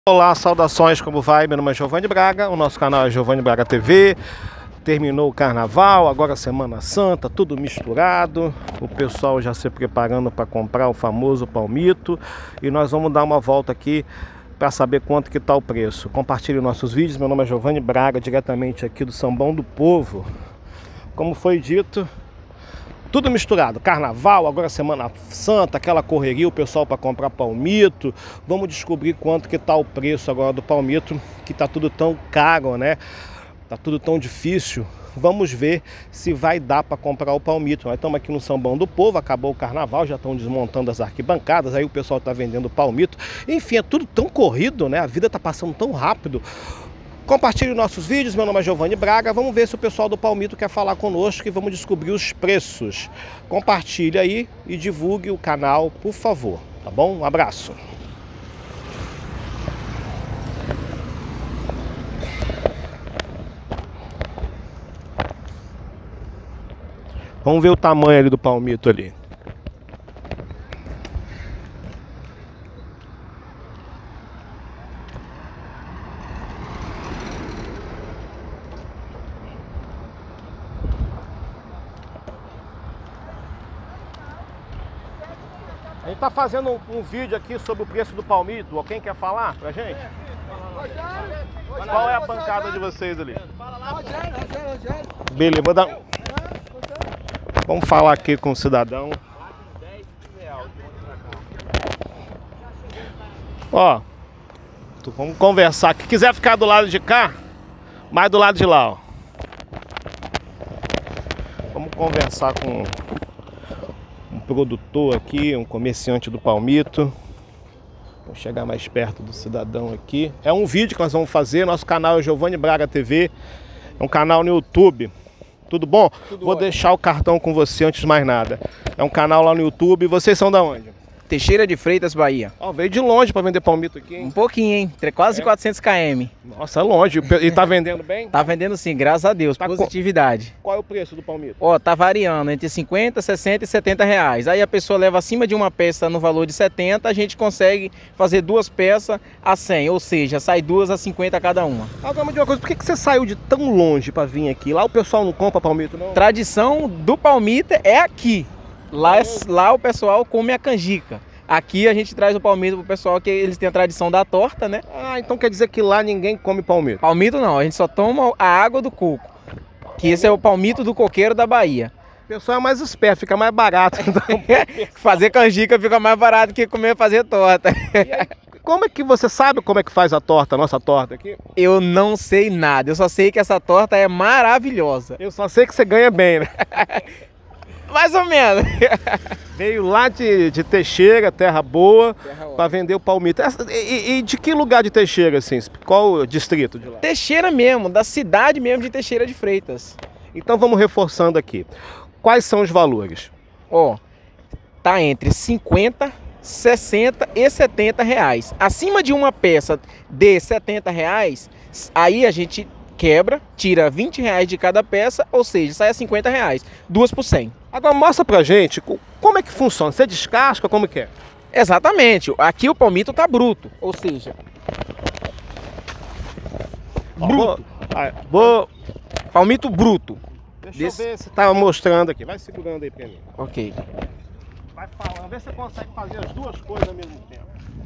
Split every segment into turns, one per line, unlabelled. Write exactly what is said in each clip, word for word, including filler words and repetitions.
Olá, saudações, como vai? Meu nome é Giovanni Braga, o nosso canal é Giovanni Braga T V. Terminou o carnaval, agora Semana Santa, tudo misturado. O pessoal já se preparando para comprar o famoso palmito. E nós vamos dar uma volta aqui para saber quanto que está o preço. Compartilhe nossos vídeos, meu nome é Giovanni Braga, diretamente aqui do Sambão do Povo. Como foi dito, tudo misturado, carnaval, agora Semana Santa, aquela correria, o pessoal para comprar palmito. Vamos descobrir quanto que tá o preço agora do palmito, que tá tudo tão caro, né? Tá tudo tão difícil. Vamos ver se vai dar para comprar o palmito. Nós estamos aqui no Sambão do Povo, acabou o carnaval, já estão desmontando as arquibancadas, aí o pessoal tá vendendo palmito. Enfim, é tudo tão corrido, né? A vida tá passando tão rápido. Compartilhe nossos vídeos, meu nome é Giovanni Braga. Vamos ver se o pessoal do palmito quer falar conosco e vamos descobrir os preços. Compartilhe aí e divulgue o canal, por favor, tá bom? Um abraço. Vamos ver o tamanho ali do palmito ali. A gente tá fazendo um, um vídeo aqui sobre o preço do palmito. Quem quer falar pra gente? Qual é a bancada de vocês ali? Beleza, vou dar... Vamos falar aqui com o cidadão. Ó, vamos conversar. Quem quiser ficar do lado de cá, mais do lado de lá, ó. Vamos conversar com um produtor aqui, um comerciante do palmito. Vou chegar mais perto do cidadão aqui. É um vídeo que nós vamos fazer. Nosso canal é Giovanni Braga T V. É um canal no YouTube. Tudo bom? Tudo Vou ótimo. Deixar o cartão com você antes de mais nada. É um canal lá no YouTube. Vocês são da onde?
Teixeira de Freitas, Bahia.
Ó, veio de longe para vender palmito aqui, hein?
Um pouquinho, hein? Quase é. quatrocentos quilômetros.
Nossa, é longe. E tá vendendo bem?
Tá vendendo sim, graças a Deus. Tá. Positividade.
Qual é o preço do palmito?
Ó, tá variando entre cinquenta, sessenta e setenta reais. Aí a pessoa leva acima de uma peça no valor de setenta, a gente consegue fazer duas peças a cem. Ou seja, sai duas a cinquenta cada uma.
Agora me diga uma coisa, por que que você saiu de tão longe para vir aqui? Lá o pessoal não compra palmito, não?
Tradição do palmito é aqui. Lá, é, lá o pessoal come a canjica. Aqui a gente traz o palmito pro pessoal que eles têm a tradição da torta, né?
Ah, então quer dizer que lá ninguém come palmito?
Palmito não, a gente só toma a água do coco. Que esse é o palmito do coqueiro da Bahia.
O pessoal é mais esperto, fica mais barato. Então...
fazer canjica fica mais barato que comer fazer torta.
E aí, como é que você sabe como é que faz a torta, a nossa torta aqui?
Eu não sei nada, eu só sei que essa torta é maravilhosa.
Eu só sei que você ganha bem, né?
Mais ou menos.
Veio lá de, de Teixeira, terra boa, para vender o palmito. E, e de que lugar de Teixeira, assim? Qual o distrito de lá?
Teixeira mesmo, da cidade mesmo de Teixeira de Freitas.
Então vamos reforçando aqui. Quais são os valores?
Ó, tá entre cinquenta, sessenta e setenta reais. Acima de uma peça de setenta reais, aí a gente quebra, tira vinte reais de cada peça, ou seja, sai a cinquenta reais. Duas por cem.
Agora mostra pra gente como é que funciona. Você descasca, como que é?
Exatamente. Aqui o palmito tá bruto, ou seja...
Ó, bruto. Vou, vou...
Palmito bruto.
Deixa Desse... eu ver se tá mostrando aqui. Vai segurando aí pra mim.
Ok.
Vai falando, vê se você consegue fazer as duas coisas ao mesmo tempo.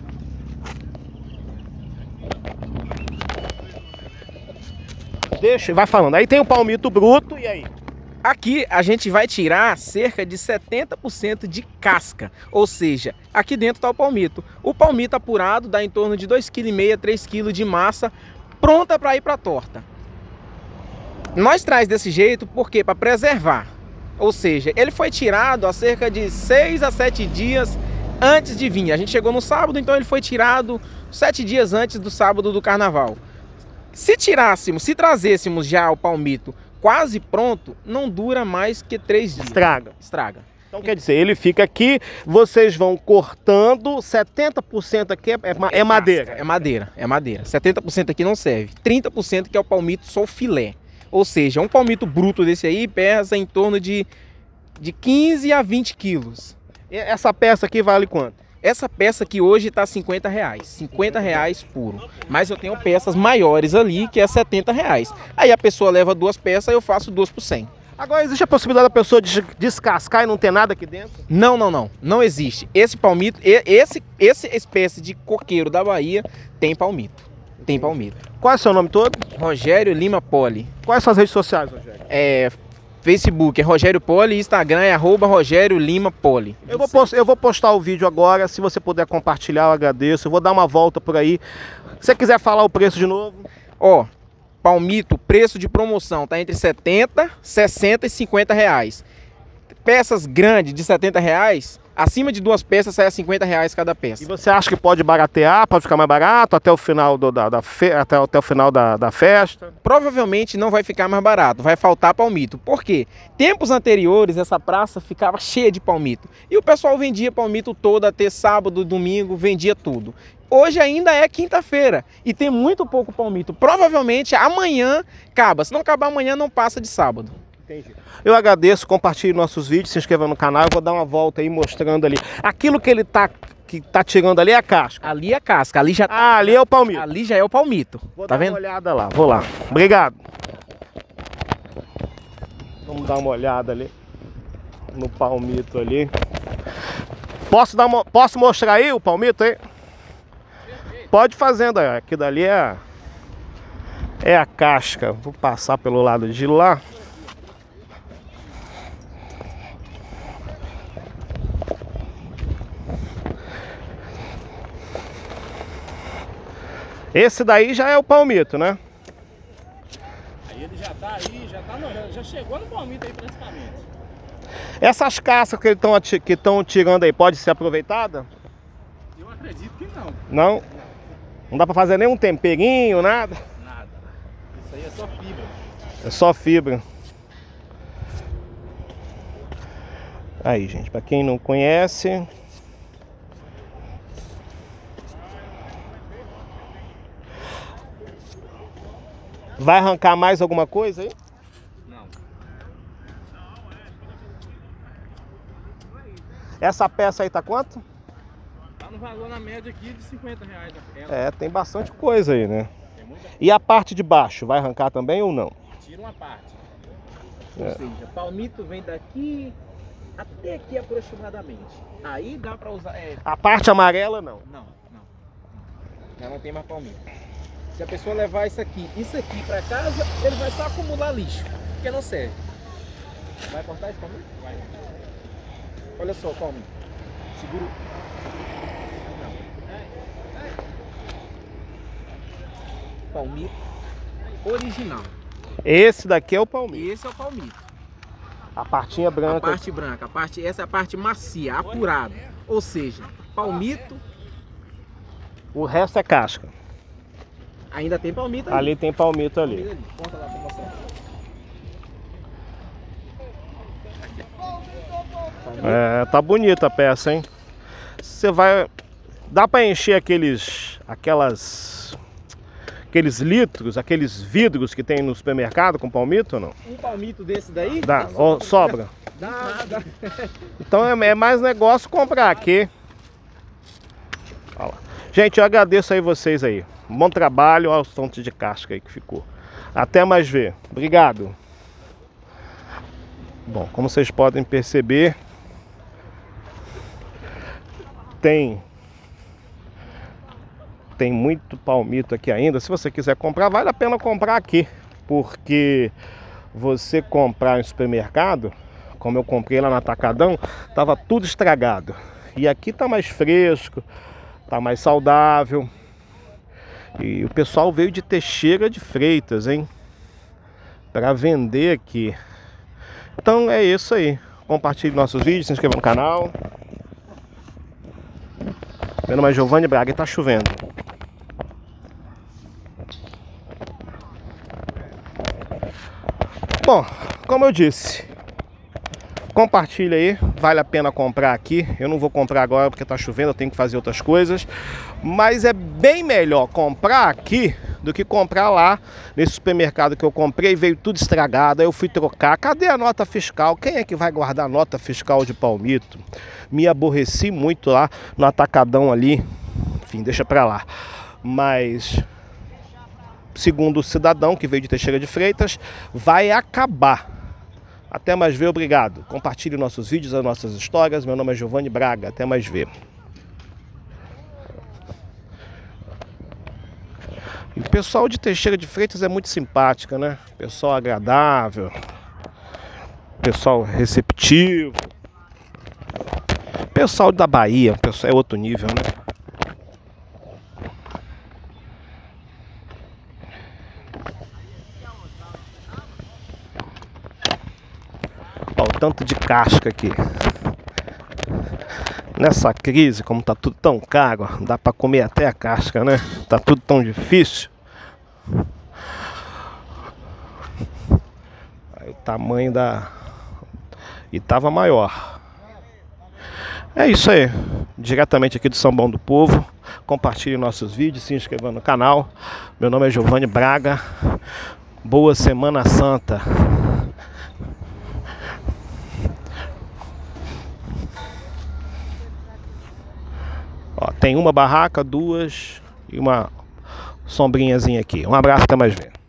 Deixa, vai falando. Aí tem o palmito bruto, e aí?
Aqui a gente vai tirar cerca de setenta por cento de casca, ou seja, aqui dentro está o palmito. O palmito apurado dá em torno de dois vírgula cinco quilos, três quilos de massa pronta para ir para a torta. Nós traz desse jeito porque para preservar, ou seja, ele foi tirado há cerca de seis a sete dias antes de vir. A gente chegou no sábado, então ele foi tirado sete dias antes do sábado do carnaval. Se tirássemos, se trazêssemos já o palmito quase pronto, não dura mais que três dias.
Estraga.
Estraga.
Então quer dizer, ele fica aqui, vocês vão cortando, setenta por cento aqui é, é, é madeira.
É madeira, é madeira. setenta por cento aqui não serve. trinta por cento que é o palmito só filé. Ou seja, um palmito bruto desse aí pesa em torno de, de quinze a vinte quilos.
E essa peça aqui vale quanto?
Essa peça aqui hoje tá cinquenta reais, cinquenta reais puro. Mas eu tenho peças maiores ali que é setenta reais. Aí a pessoa leva duas peças, eu faço duas por cem.
Agora, existe a possibilidade da pessoa de descascar e não ter nada aqui dentro?
Não, não, não. Não existe. Esse palmito, esse, esse espécie de coqueiro da Bahia tem palmito. Tem palmito.
Qual é o seu nome todo?
Rogério Lima Poli.
Quais são as redes sociais, Rogério?
É, Facebook é Rogério Poli, Instagram é arroba Rogério Lima Poli.
Eu vou, post, eu vou postar o vídeo agora, se você puder compartilhar, eu agradeço. Eu vou dar uma volta por aí. Se você quiser falar o preço de novo.
Ó, palmito, preço de promoção tá entre setenta, sessenta e cinquenta reais. Peças grandes de setenta reais, acima de duas peças sai a cinquenta reais cada peça.
E você acha que pode baratear, pode ficar mais barato até o final, do, da, da fe, até, até o final da, da festa?
Provavelmente não vai ficar mais barato, vai faltar palmito. Por quê? Tempos anteriores essa praça ficava cheia de palmito. E o pessoal vendia palmito todo até sábado, domingo, vendia tudo. Hoje ainda é quinta-feira e tem muito pouco palmito. Provavelmente amanhã acaba. Se não acabar amanhã, não passa de sábado.
Entendi. Eu agradeço, compartilhe nossos vídeos, se inscreva no canal. Eu vou dar uma volta aí mostrando ali. Aquilo que ele tá, que tá tirando ali é a casca.
Ali é a casca, ali já tá...
Ah, ali é o palmito.
Ali já é o palmito.
Vou
tá
dar
vendo?
uma olhada lá, vou lá. Obrigado. Vamos dar uma olhada ali no palmito ali. Posso, dar uma, posso mostrar aí o palmito aí? Pode fazendo aí. Aqui dali é a, é a casca. Vou passar pelo lado de lá. Esse daí já é o palmito, né?
Aí ele já tá aí, já tá no, já chegou no palmito aí praticamente.
Essas cascas que estão que estão tirando aí, pode ser aproveitada?
Eu acredito que não.
Não? Não dá pra fazer nenhum temperinho, nada?
Nada. Isso aí é só fibra.
É só fibra. Aí, gente, pra quem não conhece... Vai arrancar mais alguma coisa aí?
Não.
Essa peça aí tá quanto?
Tá no valor na média aqui de cinquenta reais a peça.
É, tem bastante coisa aí, né?
Tem muita coisa.
E a parte de baixo, vai arrancar também ou não?
Tira uma parte.
Ou
É.
seja, palmito vem daqui até aqui aproximadamente. Aí dá pra usar... É...
A parte amarela não.
Não, não. Já não tem mais palmito. Se a pessoa levar isso aqui, isso aqui pra casa, ele vai só acumular lixo, porque não serve. Vai cortar esse palmito? Vai. Olha só o palmito. Segura. Não. Palmito original.
Esse daqui é o palmito.
Esse é o palmito.
A partinha
A
branca.
parte branca, a parte, essa é a parte macia, apurada. Ou seja, palmito,
O resto é casca.
ainda tem palmito ali.
Ali tem palmito ali.
Palmito ali. Conta lá pra mostrar.
É, tá bonita a peça, hein? Você vai... Dá pra encher aqueles... Aquelas... Aqueles litros, aqueles vidros que tem no supermercado com palmito ou não?
Um palmito desse daí?
Dá, ó, sobra.
Dá, dá.
Então é, é mais negócio comprar aqui. Olha lá. Gente, eu agradeço aí vocês aí. Bom trabalho, olha os tantos de casca aí que ficou. Até mais ver. Obrigado. Bom, como vocês podem perceber, tem tem muito palmito aqui ainda. Se você quiser comprar, vale a pena comprar aqui, porque você comprar em supermercado, como eu comprei lá no Atacadão, tava tudo estragado. E aqui tá mais fresco, tá mais saudável. E o pessoal veio de Teixeira de Freitas, hein? Para vender aqui. Então é isso aí. Compartilhe nossos vídeos, se inscreva no canal. Meu nome é Giovanni Braga e tá chovendo. Bom, como eu disse, compartilha aí, vale a pena comprar aqui. Eu não vou comprar agora porque tá chovendo, eu tenho que fazer outras coisas. Mas é bem melhor comprar aqui do que comprar lá nesse supermercado que eu comprei, veio tudo estragado, aí eu fui trocar. Cadê a nota fiscal? Quem é que vai guardar nota fiscal de palmito? Me aborreci muito lá no atacadão ali, enfim, deixa pra lá. Mas, segundo o cidadão que veio de Teixeira de Freitas, vai acabar. Até mais ver, obrigado. Compartilhe nossos vídeos, as nossas histórias. Meu nome é Giovanni Braga, até mais ver. E o pessoal de Teixeira de Freitas é muito simpática, né? Pessoal agradável, pessoal receptivo. Pessoal da Bahia, pessoal é outro nível, né? Olha o tanto de casca aqui. Nessa crise, como tá tudo tão caro, dá pra comer até a casca, né? Tá tudo tão difícil. Aí o tamanho da... E tava maior. É isso aí. Diretamente aqui do São Bom do Povo. Compartilhe nossos vídeos, se inscreva no canal. Meu nome é Giovanni Braga. Boa Semana Santa. Ó, tem uma barraca, duas e uma sombrinhazinha aqui. Um abraço, até mais ver.